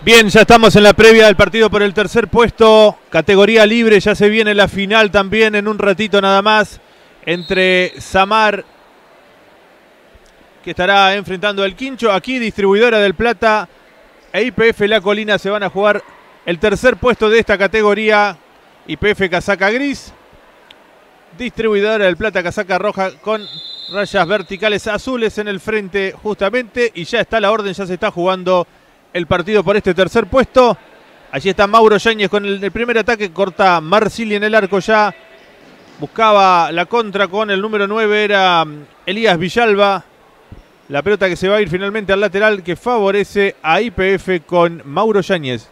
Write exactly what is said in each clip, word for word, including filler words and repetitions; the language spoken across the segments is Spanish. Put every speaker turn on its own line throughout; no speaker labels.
Bien, ya estamos en la previa del partido por el tercer puesto, categoría libre, ya se viene la final también en un ratito nada más, entre Samar, que estará enfrentando al Quincho, aquí Distribuidora del Plata e I P F La Colina se van a jugar el tercer puesto de esta categoría. I P F casaca gris, Distribuidora del Plata casaca roja con rayas verticales azules en el frente justamente, y ya está la orden, ya se está jugando el partido por este tercer puesto. Allí está Mauro Yáñez con el, el primer ataque, corta Marsili en el arco ya. Buscaba la contra con el número nueve, era Elías Villalba. La pelota que se va a ir finalmente al lateral que favorece a I P F con Mauro Yáñez.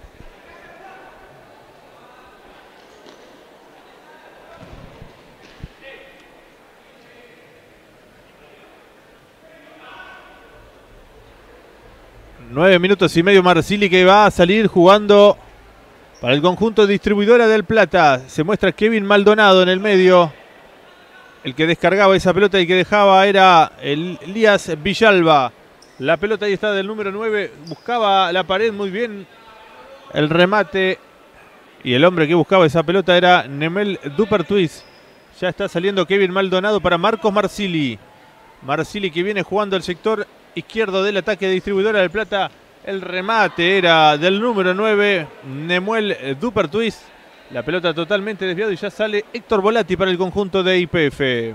Nueve minutos y medio Marsili, que va a salir jugando para el conjunto Distribuidora del Plata. Se muestra Kevin Maldonado en el medio. El que descargaba esa pelota y que dejaba era el Elías Villalba. La pelota ahí está del número nueve. Buscaba la pared muy bien. El remate. Y el hombre que buscaba esa pelota era Nemel Dupertuis. Ya está saliendo Kevin Maldonado para Marcos Marsili. Marsili que viene jugando el sector izquierdo del ataque de Distribuidora del Plata. El remate era del número nueve, Nemuel Dupertuis. La pelota totalmente desviada y ya sale Héctor Volati para el conjunto de I P F.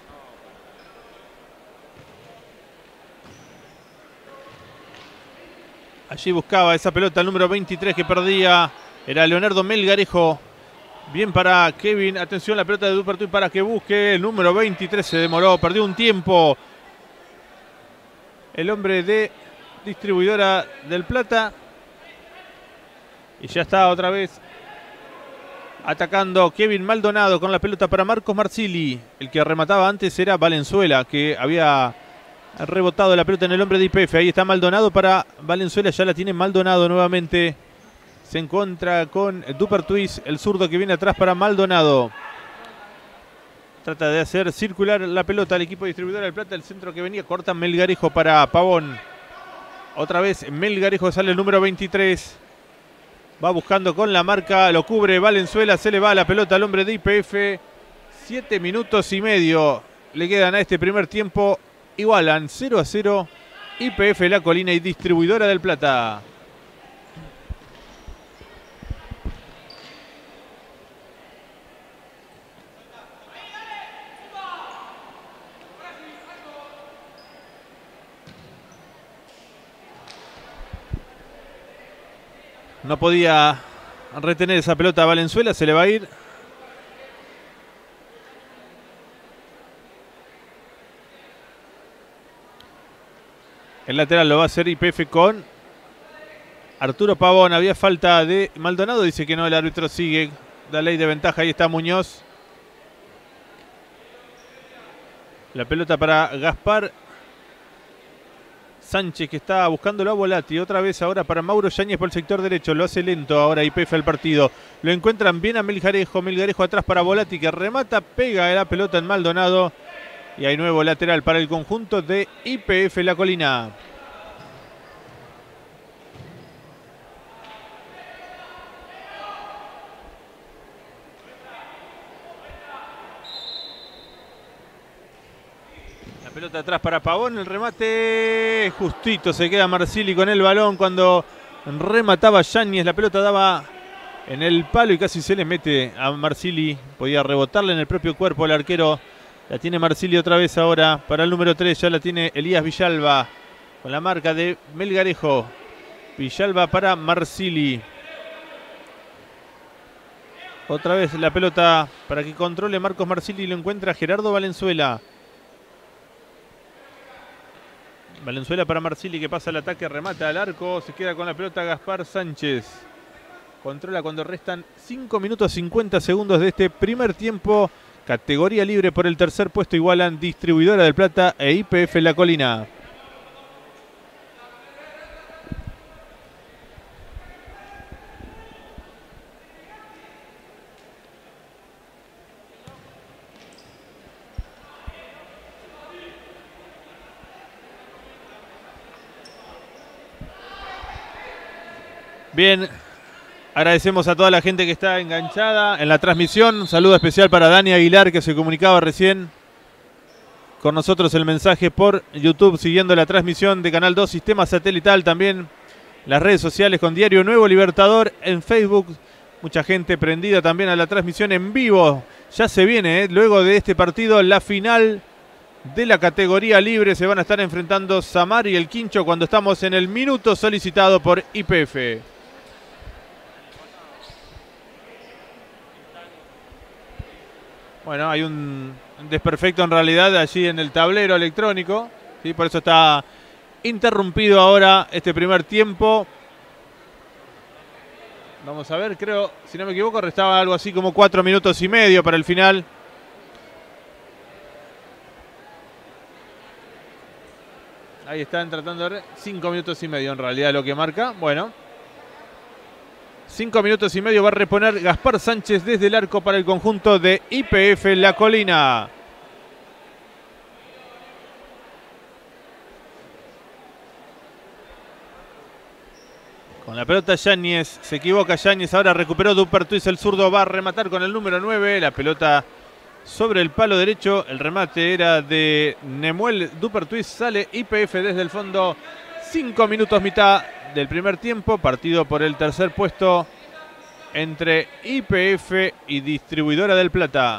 Allí buscaba esa pelota el número veintitrés que perdía. Era Leonardo Melgarejo. Bien para Kevin. Atención, la pelota de Dupertuis para que busque. El número veintitrés se demoró, perdió un tiempo. El hombre de Distribuidora del Plata. Y ya está otra vez atacando Kevin Maldonado con la pelota para Marcos Marsili. El que remataba antes era Valenzuela, que había rebotado la pelota en el hombre de I P F. Ahí está Maldonado para Valenzuela, ya la tiene Maldonado nuevamente. Se encuentra con Dupertuis, el zurdo que viene atrás para Maldonado. Trata de hacer circular la pelota al equipo Distribuidora del Plata. El centro que venía, corta Melgarejo para Pavón. Otra vez Melgarejo, sale el número veintitrés. Va buscando con la marca, lo cubre Valenzuela, se le va la pelota al hombre de I P F. Siete minutos y medio le quedan a este primer tiempo. Igualan cero a cero I P F La Colina y Distribuidora del Plata. No podía retener esa pelota a Valenzuela, se le va a ir. El lateral lo va a hacer I P F con Arturo Pavón. Había falta de Maldonado, dice que no, el árbitro sigue la ley de ventaja. Ahí está Muñoz. La pelota para Gaspar Sánchez, que está buscándolo a Volati. Otra vez ahora para Mauro Yáñez por el sector derecho. Lo hace lento ahora I P F el partido. Lo encuentran bien a Melgarejo. Melgarejo atrás para Volati, que remata, pega la pelota en Maldonado. Y hay nuevo lateral para el conjunto de I P F La Colina. Pelota atrás para Pavón, el remate justito, se queda Marsili con el balón cuando remataba Yáñez. La pelota daba en el palo y casi se le mete a Marsili. Podía rebotarle en el propio cuerpo el arquero. La tiene Marsili otra vez ahora para el número tres, ya la tiene Elías Villalba con la marca de Melgarejo. Villalba para Marsili. Otra vez la pelota para que controle Marcos Marsili y lo encuentra Gerardo Valenzuela. Valenzuela para Marsili, que pasa el ataque, remata al arco, se queda con la pelota Gaspar Sánchez. Controla cuando restan cinco minutos cincuenta segundos de este primer tiempo. Categoría libre por el tercer puesto, igualan Distribuidora del Plata e I P F La Colina. Bien, agradecemos a toda la gente que está enganchada en la transmisión. Un saludo especial para Dani Aguilar, que se comunicaba recién con nosotros el mensaje por YouTube, siguiendo la transmisión de Canal dos Sistema Satelital. También las redes sociales con Diario Nuevo Libertador en Facebook. Mucha gente prendida también a la transmisión en vivo. Ya se viene, ¿eh? Luego de este partido, la final de la categoría libre. Se van a estar enfrentando Samar y el Quincho cuando estamos en el minuto solicitado por Y P F. Bueno, hay un desperfecto en realidad allí en el tablero electrónico, ¿sí? Por eso está interrumpido ahora este primer tiempo. Vamos a ver, creo, si no me equivoco, restaba algo así como cuatro minutos y medio para el final. Ahí están tratando de... Cinco minutos y medio en realidad lo que marca. Bueno. Cinco minutos y medio va a reponer Gaspar Sánchez desde el arco para el conjunto de Y P F La Colina. Con la pelota Yáñez, se equivoca Yáñez, ahora recuperó Dupertuis, el zurdo va a rematar con el número nueve, la pelota sobre el palo derecho, el remate era de Nemuel Dupertuis, sale Y P F desde el fondo, cinco minutos mitad del primer tiempo, partido por el tercer puesto entre Y P F y Distribuidora del Plata.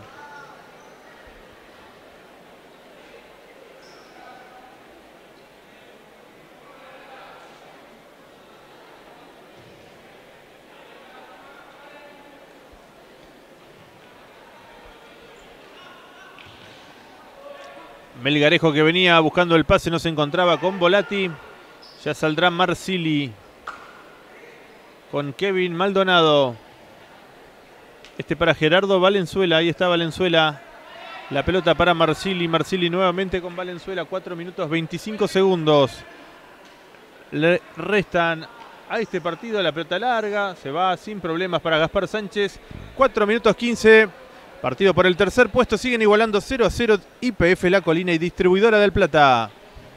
Melgarejo, que venía buscando el pase, no se encontraba con Volati. Ya saldrá Marsili con Kevin Maldonado. Este para Gerardo Valenzuela. Ahí está Valenzuela. La pelota para Marsili. Marsili nuevamente con Valenzuela. cuatro minutos veinticinco segundos. Le restan a este partido. La pelota larga. Se va sin problemas para Gaspar Sánchez. cuatro minutos quince. Partido por el tercer puesto. Siguen igualando cero a cero Y P F La Colina y Distribuidora del Plata.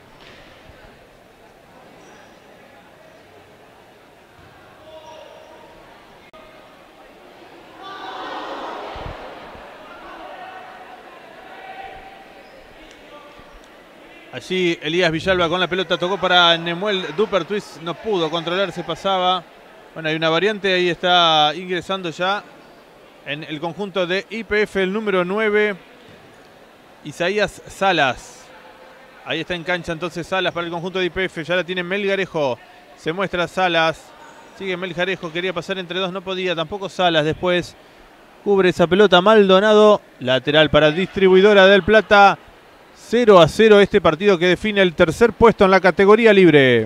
Allí Elías Villalba con la pelota, tocó para Nemuel Dupertuis, no pudo controlar, se pasaba. Bueno, hay una variante, ahí está ingresando ya en el conjunto de Y P F el número nueve, Isaías Salas. Ahí está en cancha entonces Salas para el conjunto de Y P F, ya la tiene Melgarejo. Se muestra Salas, sigue Melgarejo, quería pasar entre dos, no podía, tampoco Salas. Después cubre esa pelota Maldonado, lateral para Distribuidora del Plata. cero a cero este partido que define el tercer puesto en la categoría libre.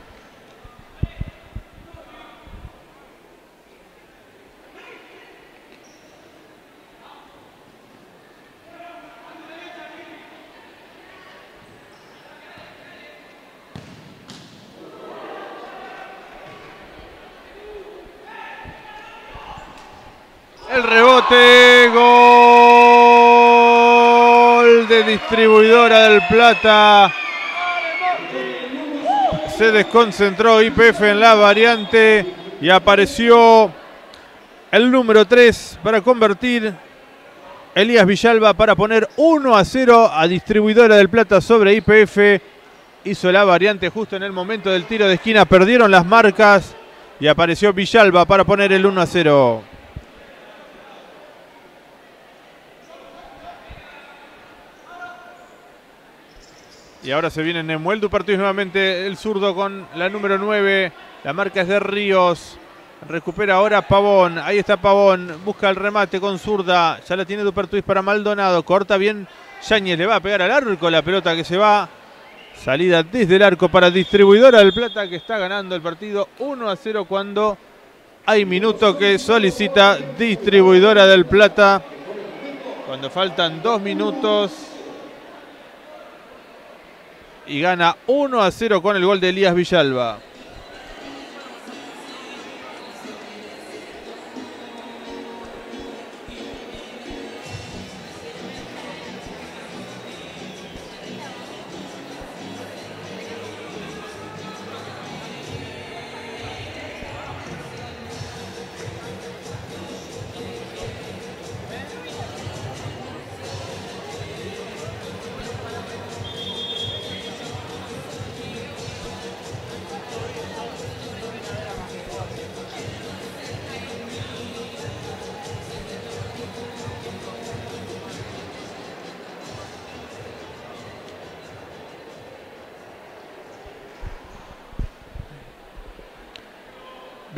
El rebote, gol de Distribuidora del Plata. Se desconcentró Y P F en la variante y apareció el número tres para convertir. Elías Villalba para poner uno a cero a Distribuidora del Plata sobre Y P F. Hizo la variante justo en el momento del tiro de esquina. Perdieron las marcas y apareció Villalba para poner el uno a cero. Y ahora se viene Nemuel Dupertuis nuevamente, el zurdo con la número nueve. La marca es de Ríos. Recupera ahora Pavón. Ahí está Pavón. Busca el remate con zurda. Ya la tiene Dupertuis para Maldonado. Corta bien Yáñez. Le va a pegar al arco la pelota que se va. Salida desde el arco para Distribuidora del Plata, que está ganando el partido uno a cero cuando hay minuto que solicita Distribuidora del Plata. Cuando faltan dos minutos. Y gana uno a cero con el gol de Elías Villalba.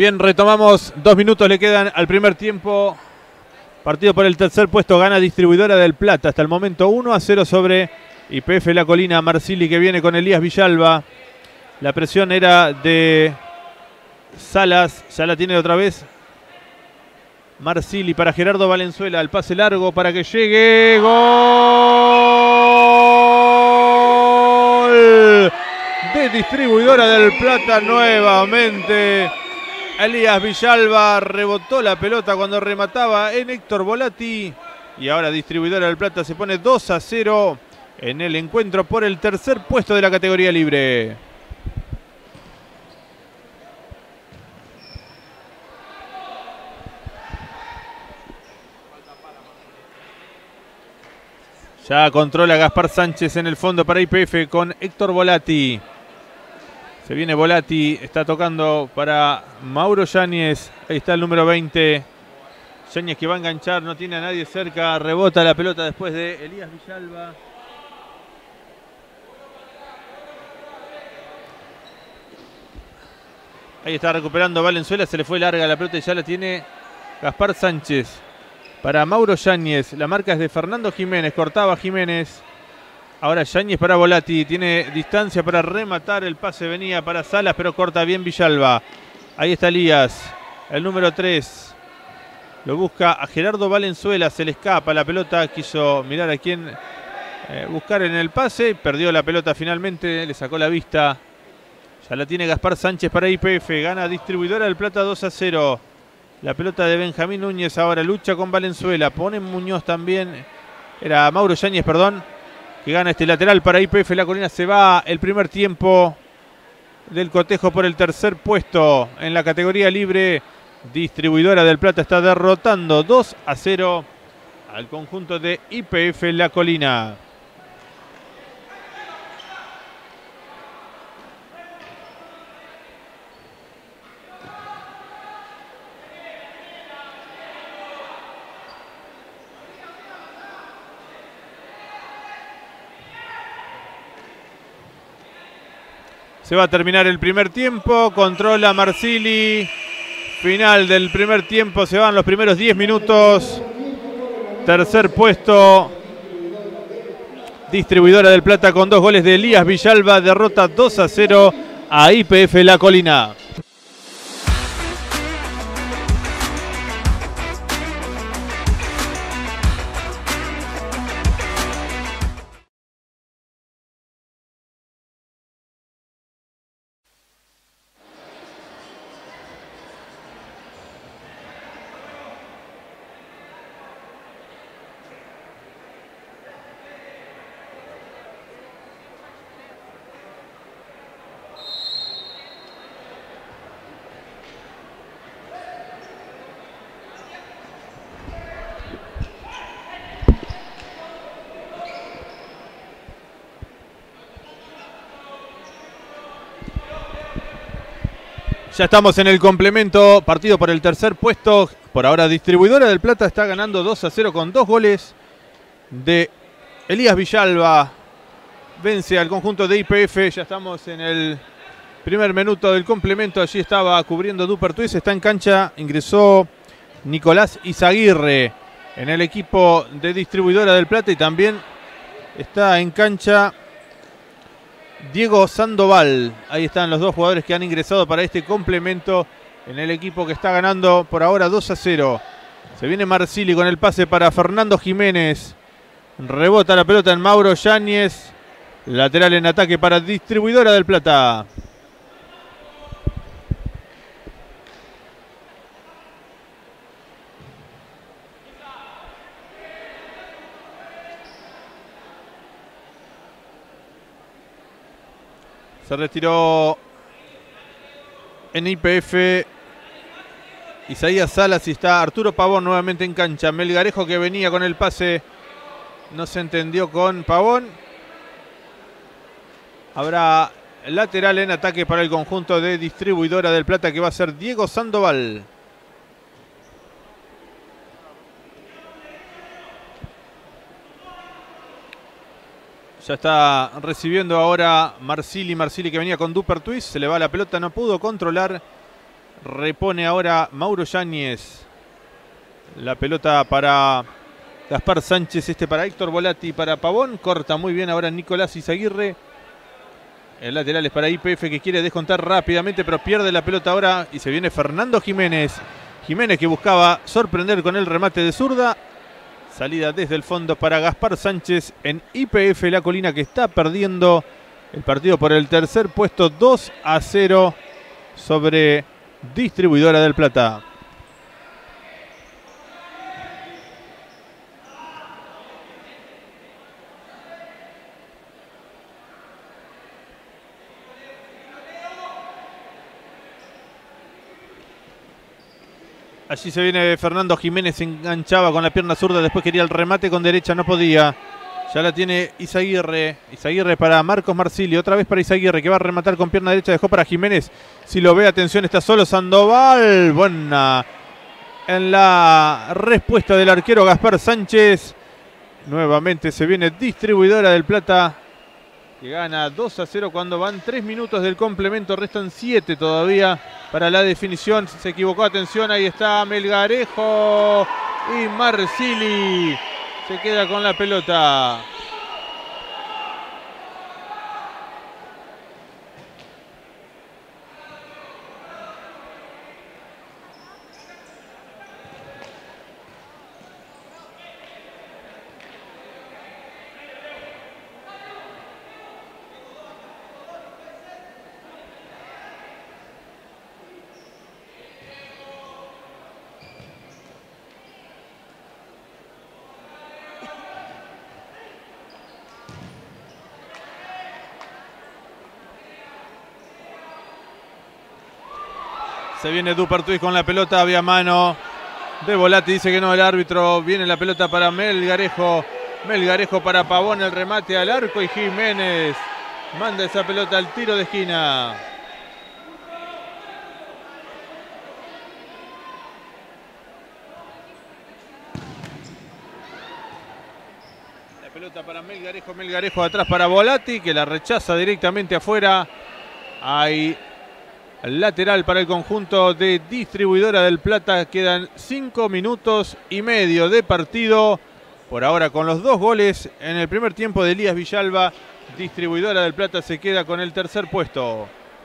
Bien, retomamos. Dos minutos le quedan al primer tiempo. Partido por el tercer puesto. Gana Distribuidora del Plata. Hasta el momento uno a cero sobre Y P F La Colina. Marsili que viene con Elías Villalba. La presión era de Salas. Ya la tiene otra vez Marsili para Gerardo Valenzuela. El pase largo para que llegue. ¡Gol! De Distribuidora del Plata nuevamente. Elías Villalba rebotó la pelota cuando remataba en Héctor Volati. Y ahora Distribuidora del Plata se pone dos a cero en el encuentro por el tercer puesto de la categoría libre. Ya controla Gaspar Sánchez en el fondo para Y P F con Héctor Volati. Se viene Volati, está tocando para Mauro Yáñez. Ahí está el número veinte. Yáñez que va a enganchar, no tiene a nadie cerca. Rebota la pelota después de Elías Villalba. Ahí está recuperando Valenzuela, se le fue larga la pelota y ya la tiene Gaspar Sánchez. Para Mauro Yáñez, la marca es de Fernando Jiménez, cortaba Jiménez. Ahora Yáñez para Volati, tiene distancia para rematar, el pase venía para Salas, pero corta bien Villalba. Ahí está Elías, el número tres. Lo busca a Gerardo Valenzuela, se le escapa la pelota, quiso mirar a quién eh, buscar en el pase, perdió la pelota finalmente, le sacó la vista. Ya la tiene Gaspar Sánchez para Y P F, gana Distribuidora del Plata dos a cero. La pelota de Benjamín Núñez ahora lucha con Valenzuela, pone Muñoz también, era Mauro Yáñez, perdón. Que gana este lateral para Y P F La Colina. Se va el primer tiempo del cotejo por el tercer puesto en la categoría libre. Distribuidora del Plata está derrotando dos a cero al conjunto de Y P F La Colina. Se va a terminar el primer tiempo, controla Marsili. Final del primer tiempo, se van los primeros diez minutos. Tercer puesto. Distribuidora del Plata con dos goles de Elías Villalba. Derrota dos a cero a Y P F La Colina. Ya estamos en el complemento, partido por el tercer puesto. Por ahora Distribuidora del Plata está ganando dos a cero con dos goles de Elías Villalba. Vence al conjunto de Y P F. Ya estamos en el primer minuto del complemento. Allí estaba cubriendo Dupertuis. Está en cancha, ingresó Nicolás Izaguirre en el equipo de Distribuidora del Plata. Y también está en cancha Diego Sandoval. Ahí están los dos jugadores que han ingresado para este complemento en el equipo que está ganando por ahora dos a cero. Se viene Marsili con el pase para Fernando Jiménez. Rebota la pelota en Mauro Yáñez. Lateral en ataque para Distribuidora del Plata. Se retiró en Y P F Isaías Salas y está Arturo Pavón nuevamente en cancha. Melgarejo que venía con el pase no se entendió con Pavón. Habrá lateral en ataque para el conjunto de Distribuidora del Plata que va a ser Diego Sandoval. Ya está recibiendo ahora Marsili. Marsili que venía con Dupertuis. Se le va la pelota, no pudo controlar. Repone ahora Mauro Yáñez. La pelota para Gaspar Sánchez, este para Héctor Volati, para Pavón. Corta muy bien ahora Nicolás Izaguirre. El lateral es para I P F, que quiere descontar rápidamente, pero pierde la pelota ahora y se viene Fernando Jiménez. Jiménez, que buscaba sorprender con el remate de zurda. Salida desde el fondo para Gaspar Sánchez en I P F La Colina, que está perdiendo el partido por el tercer puesto, dos a cero sobre Distribuidora del Plata. Allí se viene Fernando Jiménez, se enganchaba con la pierna zurda, después quería el remate con derecha, no podía. Ya la tiene Izaguirre. Izaguirre para Marcos Marsili, otra vez para Izaguirre, que va a rematar con pierna derecha, dejó para Jiménez. Si lo ve, atención, está solo Sandoval. Buena en la respuesta del arquero Gaspar Sánchez. Nuevamente se viene Distribuidora del Plata, que gana dos a cero cuando van tres minutos del complemento. Restan siete todavía para la definición. Se equivocó, atención, ahí está Melgarejo. Y Marsili se queda con la pelota. Se viene Dupertuis con la pelota, había mano de Volati, dice que no el árbitro. Viene la pelota para Melgarejo. Melgarejo para Pavón, el remate al arco y Jiménez manda esa pelota al tiro de esquina. La pelota para Melgarejo, Melgarejo atrás para Volati, que la rechaza directamente afuera. Hay lateral para el conjunto de Distribuidora del Plata. Quedan cinco minutos y medio de partido. Por ahora, con los dos goles en el primer tiempo de Elías Villalba, Distribuidora del Plata se queda con el tercer puesto.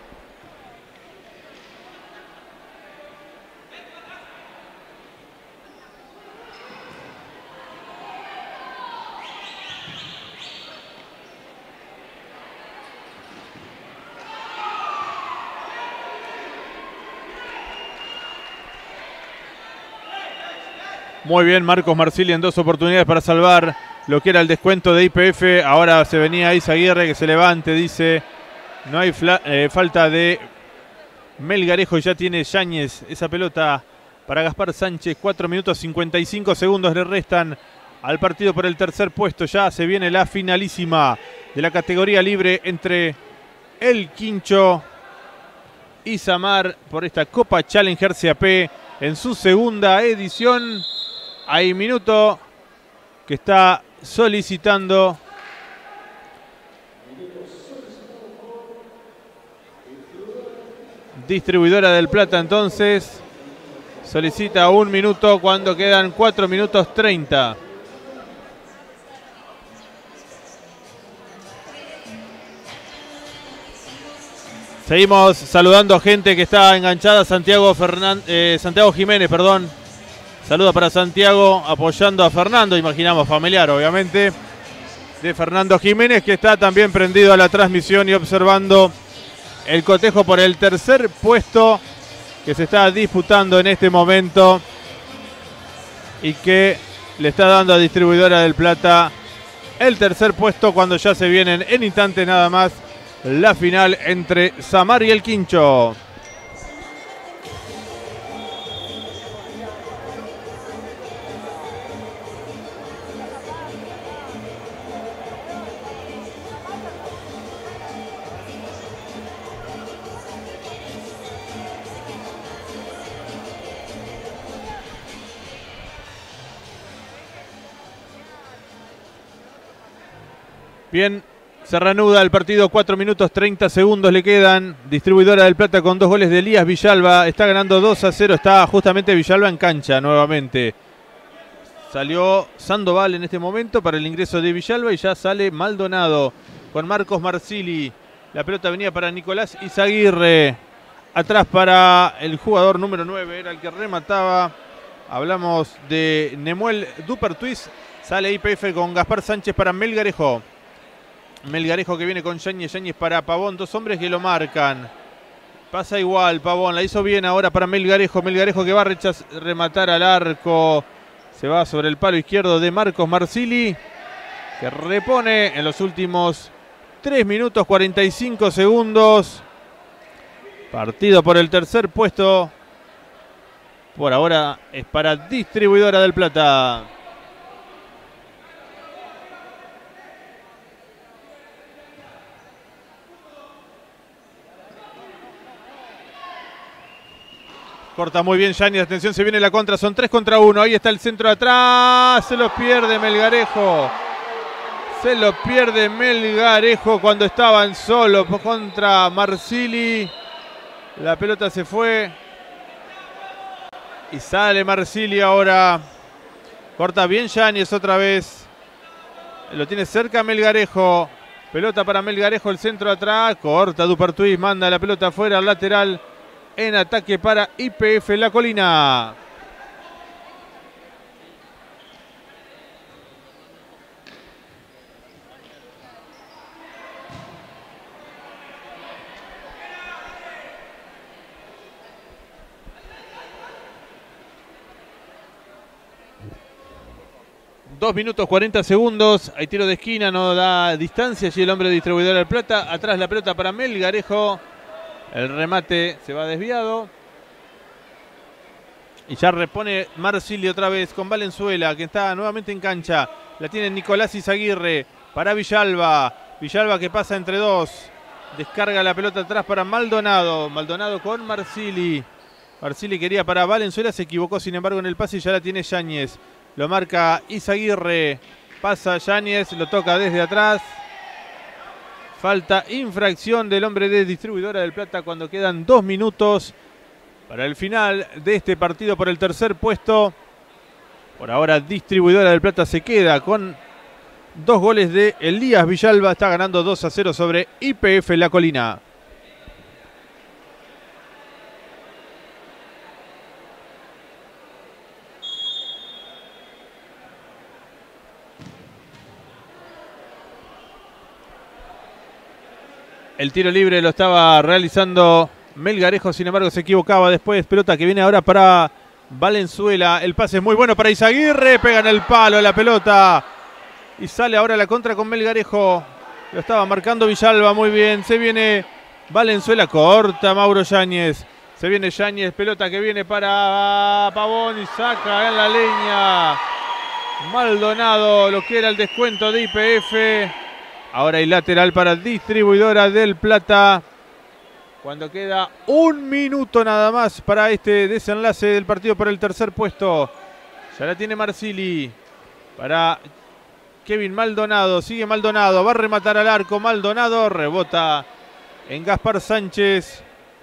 Muy bien Marcos Marsili en dos oportunidades para salvar lo que era el descuento de I P F. Ahora se venía Izaguirre, que se levante, dice. No hay eh, falta de Melgarejo, ya tiene Yáñez esa pelota para Gaspar Sánchez. cuatro minutos cincuenta y cinco segundos le restan al partido por el tercer puesto. Ya se viene la finalísima de la categoría libre entre El Quincho y Samar por esta Copa Challenger C A P en su segunda edición. Hay minuto que está solicitando Distribuidora del Plata, entonces solicita un minuto cuando quedan cuatro minutos treinta. Seguimos saludando a gente que está enganchada. Santiago, Fernan, eh, Santiago Jiménez, perdón. Saluda para Santiago, apoyando a Fernando, imaginamos familiar obviamente, de Fernando Jiménez, que está también prendido a la transmisión y observando el cotejo por el tercer puesto que se está disputando en este momento y que le está dando a Distribuidora del Plata el tercer puesto cuando ya se vienen en instantes nada más la final entre Samar y El Quincho. Bien, Se reanuda el partido, cuatro minutos treinta segundos le quedan. Distribuidora del Plata con dos goles de Elías Villalba. Está ganando dos a cero. Está justamente Villalba en cancha nuevamente. Salió Sandoval en este momento para el ingreso de Villalba y ya sale Maldonado con Marcos Marsili. La pelota venía para Nicolás Izaguirre. Atrás para el jugador número nueve, era el que remataba. Hablamos de Nemuel Dupertuis. Sale I P F con Gaspar Sánchez para Melgarejo. Melgarejo que viene con Yáñez, Yáñez para Pavón, dos hombres que lo marcan. Pasa igual Pavón, la hizo bien ahora para Melgarejo. Melgarejo que va a rechazar, rematar al arco. Se va sobre el palo izquierdo de Marcos Marsili, que repone en los últimos tres minutos cuarenta y cinco segundos. Partido por el tercer puesto. Por ahora es para Distribuidora del Plata. Corta muy bien Yáñez, atención, se viene la contra, son tres contra uno, ahí está el centro atrás, se lo pierde Melgarejo. Se lo pierde Melgarejo cuando estaban solos contra Marsili. La pelota se fue. Y sale Marsili ahora. Corta bien Yáñez otra vez. Lo tiene cerca Melgarejo. Pelota para Melgarejo, el centro atrás. Corta Dupertuis, manda la pelota afuera al lateral. En ataque para I P F La Colina. Dos minutos cuarenta segundos. Hay tiro de esquina, no da distancia. Allí el hombre distribuidor del Plata. Atrás la pelota para Melgarejo. El remate se va desviado. Y ya repone Marsili otra vez con Valenzuela, que está nuevamente en cancha. La tiene Nicolás Izaguirre para Villalba. Villalba que pasa entre dos. Descarga la pelota atrás para Maldonado. Maldonado con Marsili. Marsili quería para Valenzuela, se equivocó sin embargo en el pase y ya la tiene Yáñez. Lo marca Izaguirre. Pasa Yáñez, lo toca desde atrás. Falta, infracción del hombre de Distribuidora del Plata cuando quedan dos minutos para el final de este partido por el tercer puesto. Por ahora Distribuidora del Plata se queda con dos goles de Elías Villalba. Está ganando dos a cero sobre I P F La Colina. El tiro libre lo estaba realizando Melgarejo, sin embargo se equivocaba después. Pelota que viene ahora para Valenzuela. El pase es muy bueno para Izaguirre. Pega en el palo la pelota. Y sale ahora la contra con Melgarejo. Lo estaba marcando Villalba muy bien. Se viene Valenzuela. Corta Mauro Yáñez. Se viene Yáñez. Pelota que viene para Pavón y saca en la leña Maldonado. Lo que era el descuento de I P F. Ahora hay lateral para Distribuidora del Plata. Cuando queda un minuto nada más para este desenlace del partido por el tercer puesto. Ya la tiene Marsili. Para Kevin Maldonado. Sigue Maldonado. Va a rematar al arco. Maldonado rebota en Gaspar Sánchez.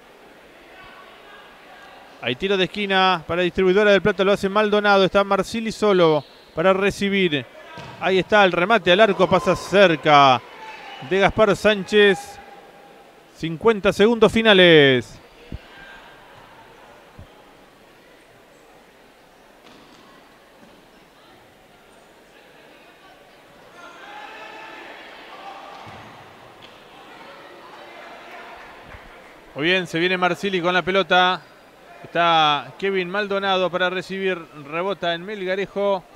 Hay tiro de esquina para Distribuidora del Plata. Lo hace Maldonado. Está Marsili solo para recibir. Ahí está el remate al arco, pasa cerca de Gaspar Sánchez. cincuenta segundos finales. Muy bien, se viene Marsili con la pelota. Está Kevin Maldonado para recibir. Rebota en Melgarejo.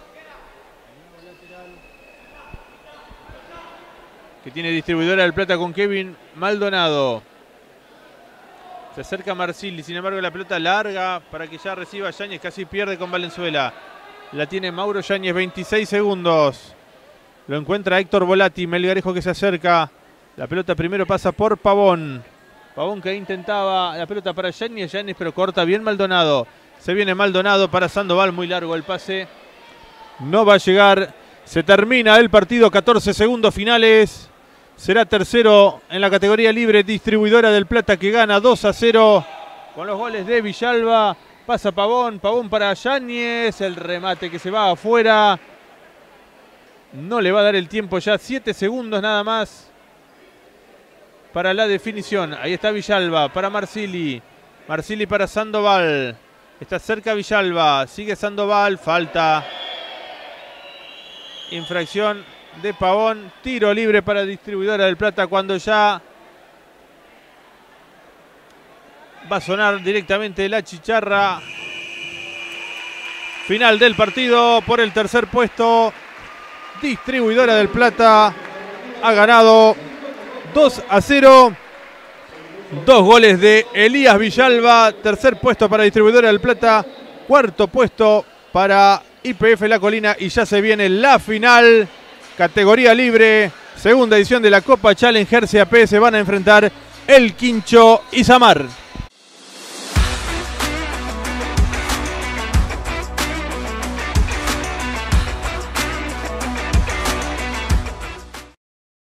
Que tiene Distribuidora del Plata con Kevin Maldonado. Se acerca Marsili, sin embargo la pelota larga para que ya reciba Yáñez, casi pierde con Valenzuela. La tiene Mauro Yáñez, veintiséis segundos. Lo encuentra Héctor Volati, Melgarejo que se acerca. La pelota primero pasa por Pavón. Pavón que intentaba la pelota para Yáñez, Yáñez pero corta bien Maldonado. Se viene Maldonado para Sandoval, muy largo el pase. No va a llegar. Se termina el partido, catorce segundos finales. será tercero en la categoría libre. Distribuidora del Plata, que gana dos a cero con los goles de Villalba. Pasa Pavón, Pavón para Yáñez, el remate que se va afuera. No le va a dar el tiempo ya, siete segundos nada más para la definición. Ahí está Villalba para Marsili, Marsili para Sandoval. Está cerca Villalba, sigue Sandoval, falta. Infracción de Pavón, tiro libre para Distribuidora del Plata cuando ya va a sonar directamente la chicharra. Final del partido por el tercer puesto. Distribuidora del Plata ha ganado dos a cero. Dos goles de Elías Villalba. Tercer puesto para Distribuidora del Plata. Cuarto puesto para Y P F La Colina. Y ya se viene la final. Categoría libre. Segunda edición de la Copa Challenger C A P. Se van a enfrentar el Quincho y Samar.